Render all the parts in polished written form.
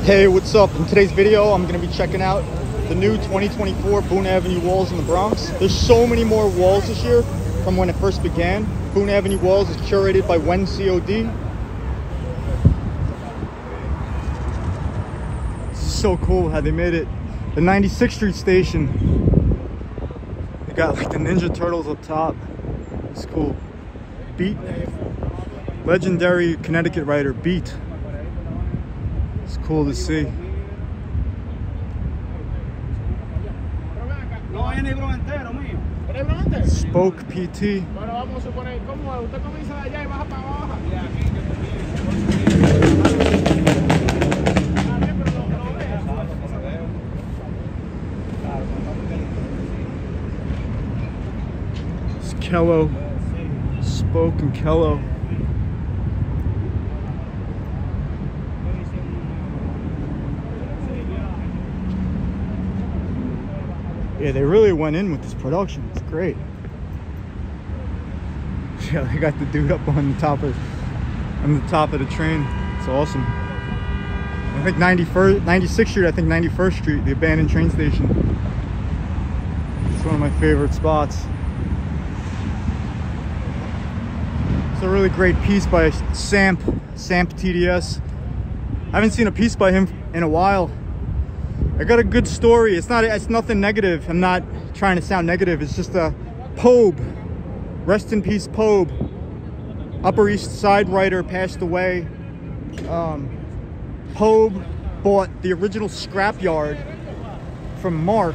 Hey, what's up? In today's video, I'm going to be checking out the new 2024 Boone Avenue Walls in the Bronx. There's so many more walls this year from when it first began. Boone Avenue Walls is curated by When COD. This is so cool how they made it. The 96th Street station. They got like the Ninja Turtles up top. It's cool. Beat. Legendary Connecticut writer, Beat. It's cool to see. Spoke PT. It's Kello. Spoke and Kello. Yeah, they really went in with this production. It's great. Yeah, they got the dude up on the top of the train. It's awesome. I think 96th Street, I think 91st Street, the abandoned train station. It's one of my favorite spots. It's a really great piece by Samp TDS. I haven't seen a piece by him in a while. I got a good story. It's nothing negative. I'm not trying to sound negative. It's just a Pobe. Rest in peace, Pobe. Upper East Side writer passed away. Pobe bought the original scrapyard from Mark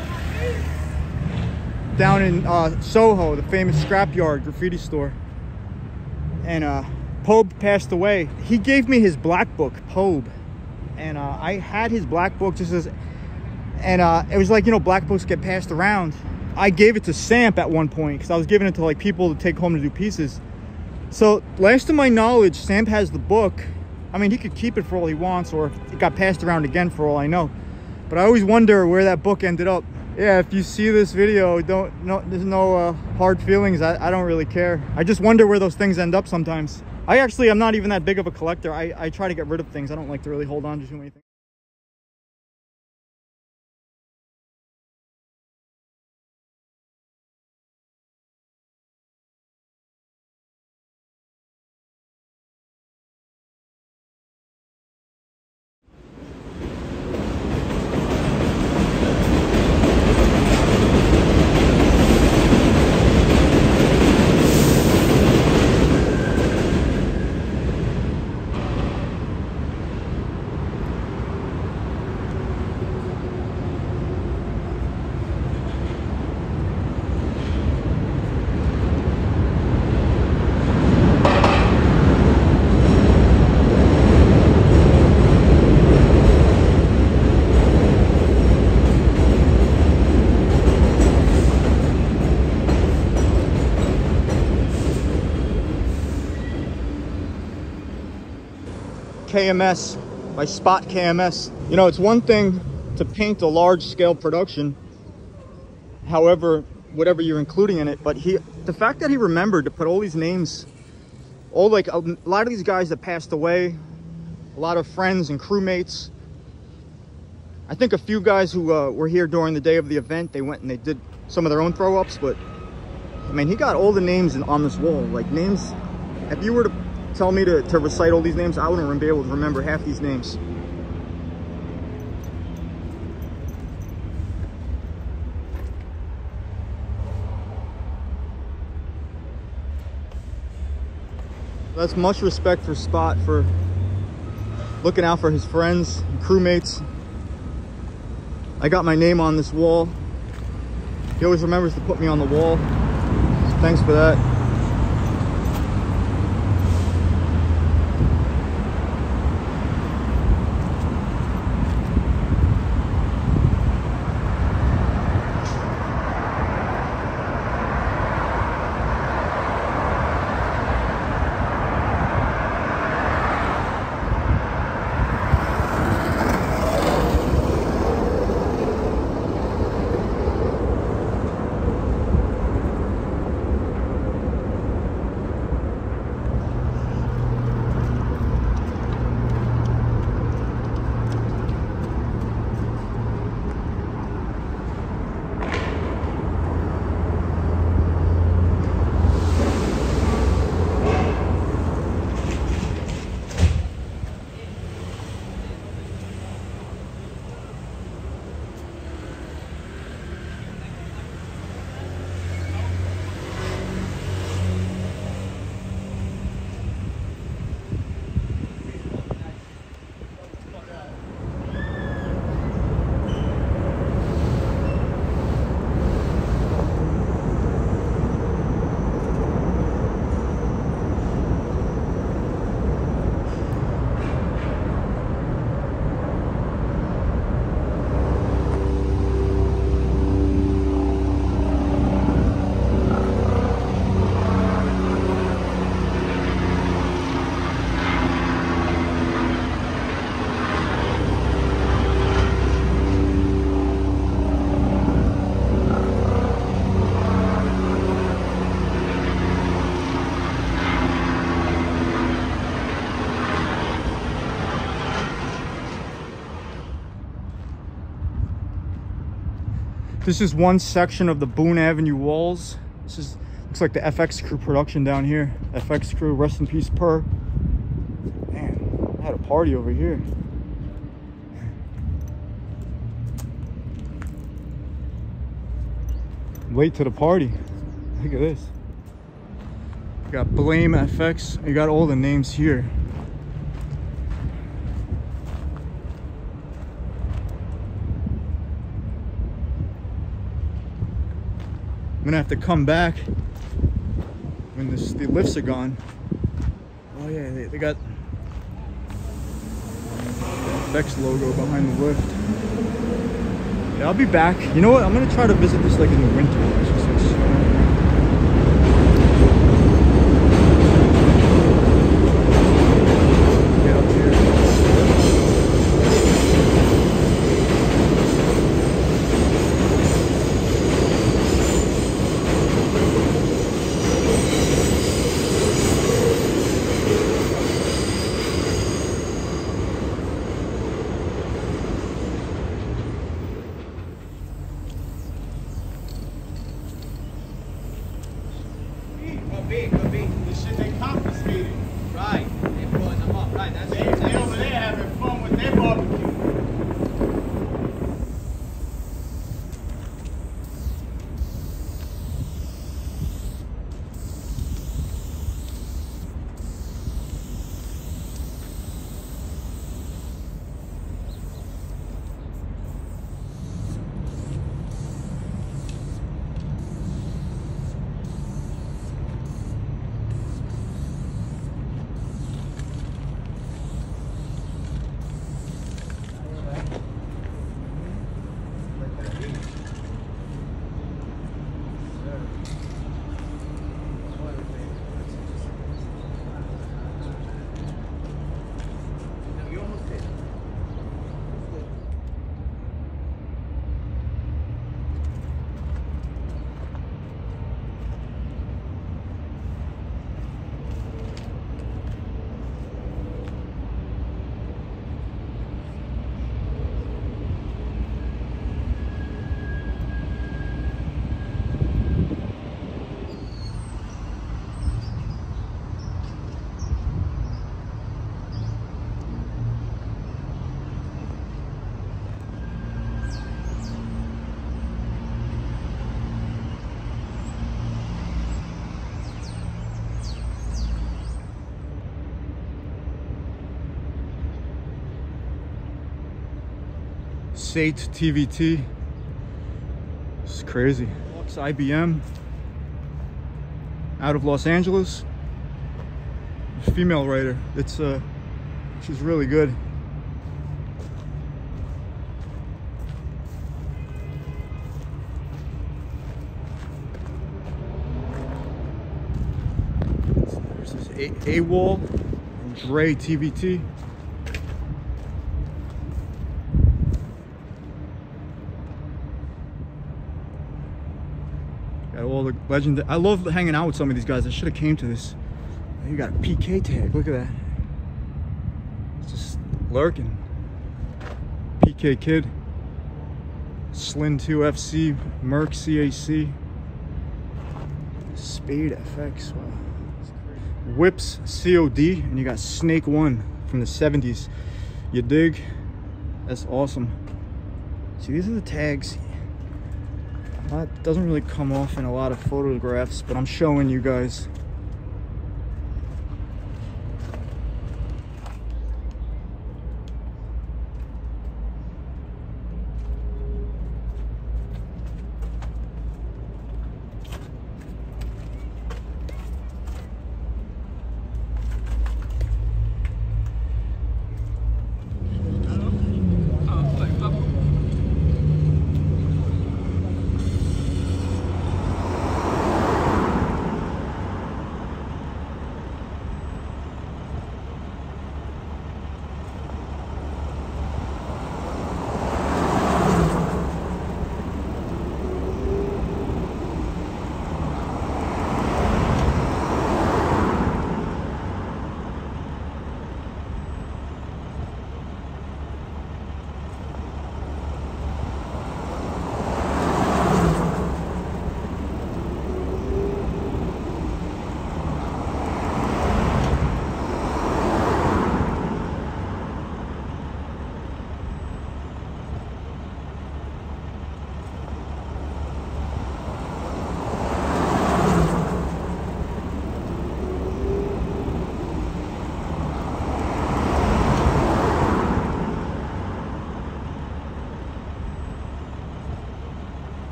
down in Soho, the famous scrapyard graffiti store. And Pobe passed away. He gave me his black book, Pobe. And I had his black book just as, and it was like, you know, black books get passed around. I gave it to Samp at one point because I was giving it to like people to take home to do pieces. So last to my knowledge, Samp has the book. I mean, he could keep it for all he wants, or it got passed around again for all I know. But I always wonder where that book ended up. Yeah, if you see this video, there's no hard feelings. I don't really care. I just wonder where those things end up sometimes. I'm not even that big of a collector. I try to get rid of things. I don't like to really hold on to too many things. KMS by Spot KMS. You know, it's one thing to paint a large scale production, however, whatever you're including in it, but the fact that he remembered to put all these names, all like a lot of these guys that passed away, a lot of friends and crewmates. I think a few guys who were here during the day of the event, they went and they did some of their own throw-ups, but I mean, he got all the names on this wall, like names. If you were to tell me to recite all these names, I wouldn't be able to remember half these names. That's much respect for Spot for looking out for his friends and crewmates. I got my name on this wall. He always remembers to put me on the wall. So thanks for that. This is one section of the Boone Ave Walls. This is looks like the FX Crew production down here. FX Crew, rest in peace, Per. Man, I had a party over here. Late to the party. Look at this. You got Blame FX. You got all the names here. I'm gonna have to come back when the lifts are gone. Oh yeah, they got the FX logo behind the lift. Yeah, I'll be back. You know what? I'm gonna try to visit this like in the winter. It's just like snow. Get up here. Could be. This shit they confiscated. Right. They're pulling them up. Right. That's they over there having fun with their barbecue. Sate TVT. This is crazy. IBM out of Los Angeles. Female writer. It's she's really good. There's this AWOL and Dre TVT. Got all the legend. I love hanging out with some of these guys. I should have came to this. You got a PK tag. Look at that. It's just lurking. PK Kid. Slin 2 FC. Merc CAC. Spade FX. Wow. Whips COD. And you got Snake 1 from the 70s. You dig? That's awesome. See, these are the tags. That doesn't really come off in a lot of photographs, but I'm showing you guys.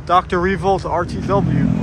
Dr. Revol's RTW.